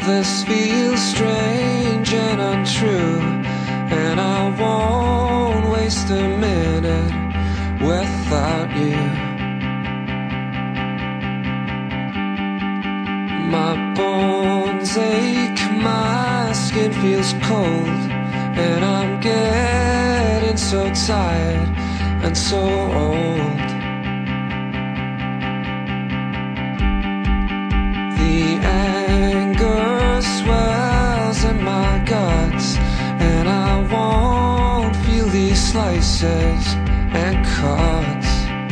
this feels strange and untrue, and I won't waste a minute without you. My bones ache, my skin feels cold, and I'm getting so tired and so old. The anger swells in my guts, and I won't feel these slices and cuts.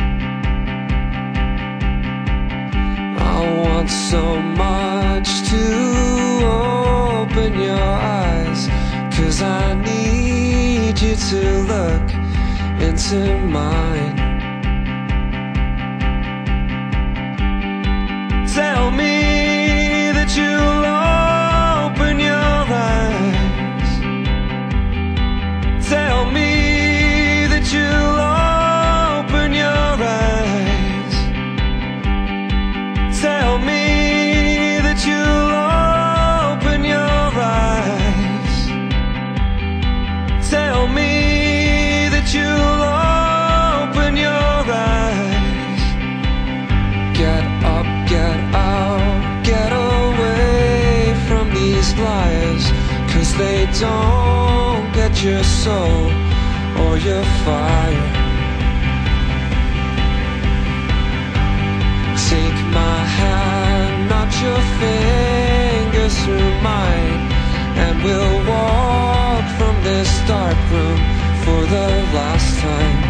I want so much to open your eyes, 'cause I need you to look into mine. Tell me that you'll open your eyes. Tell me that you'll open your eyes. Tell me that you'll open your eyes. Tell me that you'll open your eyes. Get up, get out, get away from these lies, 'cause they don't get your soul or your fire. Take my hand, not your fingers through mine, and we'll walk from this dark room for the last time.